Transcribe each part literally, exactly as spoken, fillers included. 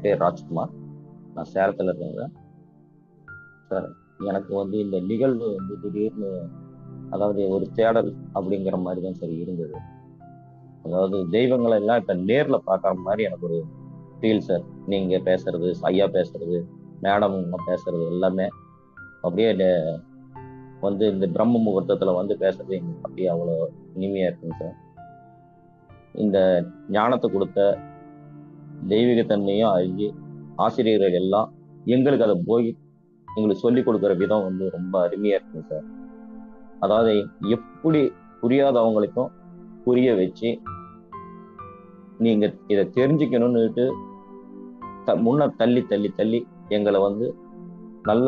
என் பேர் ராஜ்குமார். நான் சேலத்துல இருக்கேங்க சார். எனக்கு வந்து இந்த நிகழ்வு வந்து திடீர்னு, அதாவது ஒரு தேடல் அப்படிங்கிற மாதிரி தான் சார் இருந்தது. அதாவது தெய்வங்களை எல்லாம் இப்ப நேர்ல பார்க்குற மாதிரி எனக்கு ஒரு ஃபீல் சார். நீங்க பேசுறது, ஐயா பேசுறது, மேடம் பேசுறது எல்லாமே அப்படியே நே- வந்து இந்த பிரம்ம முகூர்த்தத்துல வந்து பேசுறது எங்களுக்கு அப்படியே அவ்வளோ இனிமையா இருக்குங்க சார். இந்த ஞானத்தை கொடுத்த தெய்வீகத்தன்மையும் அறிஞ்சு ஆசிரியர்கள் எல்லாம் எங்களுக்கு அதை போய் எங்களுக்கு சொல்லி கொடுக்குற விதம் வந்து ரொம்ப அருமையா இருக்குங்க சார். அதாவது எப்படி புரியாதவங்களுக்கும் புரிய வச்சு நீங்க இதை தெரிஞ்சுக்கணும்னுட்டு த- முன்ன தள்ளி தள்ளி தள்ளி எங்களை வந்து நல்ல,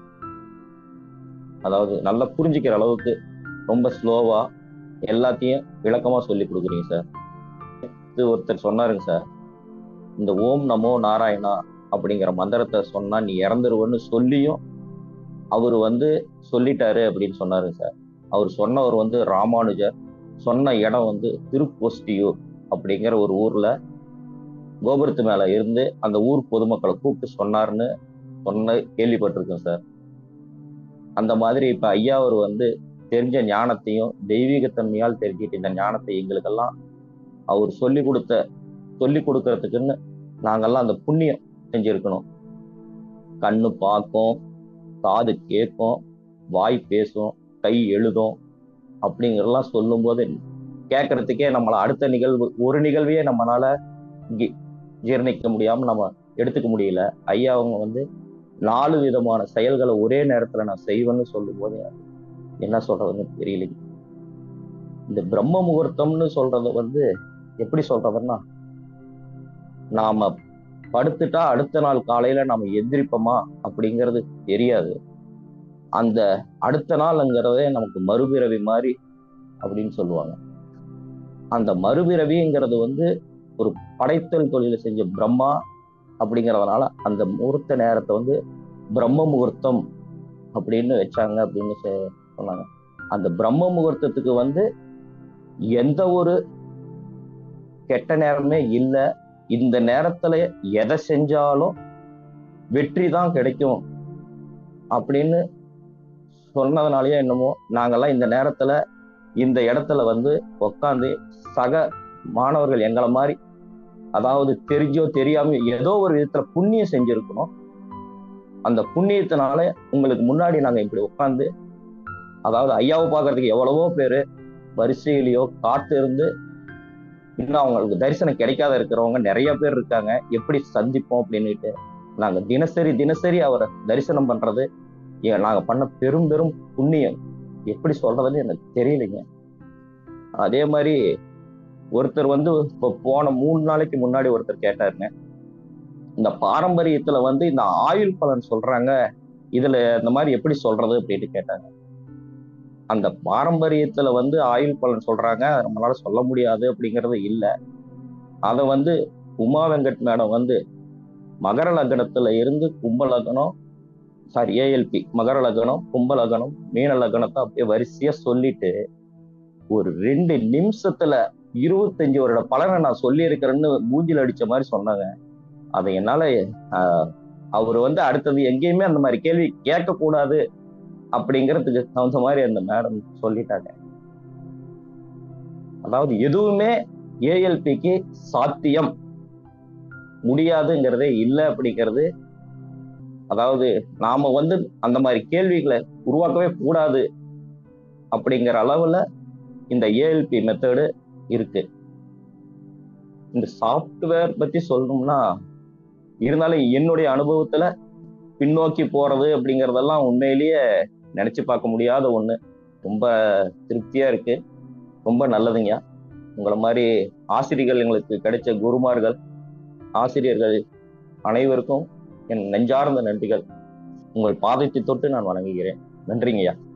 அதாவது நல்லா புரிஞ்சுக்கிற அளவுக்கு ரொம்ப ஸ்லோவா எல்லாத்தையும் விளக்கமா சொல்லி கொடுக்குறீங்க சார். இது ஒருத்தர் சொன்னாருங்க சார், இந்த ஓம் நமோ நாராயணா அப்படிங்கிற மந்திரத்தை சொன்னா நீ இறந்துருவன்னு சொல்லியும் அவர் வந்து சொல்லிட்டாரு அப்படின்னு சொன்னாருங்க சார். அவர் சொன்னவர் வந்து ராமானுஜர். சொன்ன இடம் வந்து திருப்பொஸ்டியூர் அப்படிங்கிற ஒரு ஊர்ல கோபுரத்து மேல இருந்து அந்த ஊர் பொதுமக்களை கூப்பிட்டு சொன்னாருன்னு சொன்ன கேள்விப்பட்டிருக்கேன் சார். அந்த மாதிரி இப்ப ஐயா அவர் வந்து தெரிஞ்ச ஞானத்தையும் தெய்வீகத்தன்மையால் தெரிஞ்சிட்டு இந்த ஞானத்தை எங்களுக்கெல்லாம் அவர் சொல்லி கொடுத்த சொல்லி கொடுக்கறதுக்குன்னு நாங்கெல்லாம் அந்த புண்ணியம் செஞ்சிருக்கணும். கண்ணு பார்க்கும், காது கேட்கும், வாய் பேசும், கை எழுதும் அப்படிங்கிறதெல்லாம் சொல்லும் போது கேட்கறதுக்கே நம்மள அடுத்த நிகழ்வு ஒரு நிகழ்வையே நம்மளால ஜீ- ஜீரணிக்க முடியாம நம்ம எடுத்துக்க முடியல. ஐயா அவங்க வந்து நாலு விதமான செயல்களை ஒரே நேரத்துல நான் செய்வேன்னு சொல்லும் போது என்ன சொல்றதுன்னு தெரியலைங்க. இந்த பிரம்ம முகூர்த்தம்னு சொல்றது வந்து எப்படி சொல்றதுன்னா, நாம படுத்துட்டா அடுத்த நாள் காலையில நாம எந்திரிப்போமா அப்படிங்கிறது தெரியாது. அந்த அடுத்த நாள்ங்கிறதே நமக்கு மறுபிறவி மாதிரி அப்படின்னு சொல்லுவாங்க. அந்த மறுபிறவிங்கிறது வந்து ஒரு படைத்தல் தொழிலை செஞ்ச பிரம்மா அப்படிங்கிறதுனால அந்த முகூர்த்த நேரத்தை வந்து பிரம்ம முகூர்த்தம் அப்படின்னு வச்சாங்க அப்படின்னு சொ- சொன்னாங்க. அந்த பிரம்ம முகூர்த்தத்துக்கு வந்து எந்த ஒரு கெட்ட நேரமே இல்லை. இந்த நேரத்துல எதை செஞ்சாலும் வெற்றி தான் கிடைக்கும் அப்படின்னு சொன்னதுனாலயே என்னமோ நாங்கெல்லாம் இந்த நேரத்துல இந்த இடத்துல வந்து உட்காந்து சக மாணவர்கள் எங்களை மாதிரி, அதாவது தெரிஞ்சோ தெரியாம ஏதோ ஒரு விதத்துல புண்ணியம் செஞ்சிருக்கணும். அந்த புண்ணியத்தினால உங்களுக்கு முன்னாடி நாங்க இப்படி உட்காந்து, அதாவது ஐயாவை பார்க்கறதுக்கு எவ்வளவோ பேரு வரிசையிலயோ காத்து இருந்து இன்னும் அவங்களுக்கு தரிசனம் கிடைக்காத இருக்கிறவங்க நிறைய பேர் இருக்காங்க. எப்படி சந்திப்போம் அப்படின்னுட்டு நாங்க தினசரி தினசரி அவரை தரிசனம் பண்றது ஏ- நாங்க பண்ண பெரும் பெரும் புண்ணியம். எப்படி சொல்றதுன்னு எனக்கு தெரியலைங்க. அதே மாதிரி ஒருத்தர் வந்து இப்போ போன மூணு நாளைக்கு முன்னாடி ஒருத்தர் கேட்டாருங்க, இந்த பாரம்பரியத்துல வந்து இந்த ஆயுள் பலன் சொல்றாங்க, இதுல இந்த மாதிரி எப்படி சொல்றது அப்படின்னு கேட்டாங்க. அந்த பாரம்பரியத்துல வந்து ஆயுள் பலன் சொல்றாங்க, அதை நம்மளால சொல்ல முடியாது அப்படிங்கிறது இல்ல. அதை வந்து உமா வெங்கட் மேடம் வந்து மகர லக்னத்துல இருந்து கும்ப லக்னம், சாரி ஏஎல்பி மகர லக்னம், கும்ப லக்னம், மீன லக்னத்தை அப்படியே வரிசையா சொல்லிட்டு ஒரு ரெண்டு நிமிஷத்துல இருபத்தஞ்சு வருட பலனை நான் சொல்லி இருக்கிறேன்னு மூஞ்சில அடிச்ச மாதிரி சொன்னாங்க. அதை என்னால ஆஹ், அவர் வந்து அடுத்தது எங்கேயுமே அந்த மாதிரி கேள்வி கேட்க கூடாது அப்படிங்கிறதுக்கு தகுந்த மாதிரி அந்த மேடம் சொல்லிட்டாங்க. அதாவது எதுவுமே ஏஎல்பிக்கு சாத்தியம் முடியாதுங்கிறதே இல்லை அப்படிங்கிறது, அதாவது நாம வந்து அந்த மாதிரி கேள்விகளை உருவாக்கவே கூடாது அப்படிங்கிற அளவுல இந்த ஏஎல்பி மெத்தடு இருக்கு. இந்த சாஃப்ட்வேர் பத்தி சொல்லணும்னா, இருந்தாலும் என்னுடைய அனுபவத்துல பின்னோக்கி போறது அப்படிங்கிறதெல்லாம் உண்மையிலேயே நினைச்சு பார்க்க முடியாத ஒண்ணு. ரொம்ப திருப்தியா இருக்கு. ரொம்ப நல்லதுங்க. உங்களை மாதிரி ஆசிரியர்கள் எங்களுக்கு கிடைச்ச குருமார்கள், ஆசிரியர்கள் அனைவருக்கும் என் நெஞ்சார்ந்த நன்றிகள். உங்கள் பாதத்தை தொட்டு நான் வணங்குகிறேன். நன்றிங்கய்யா.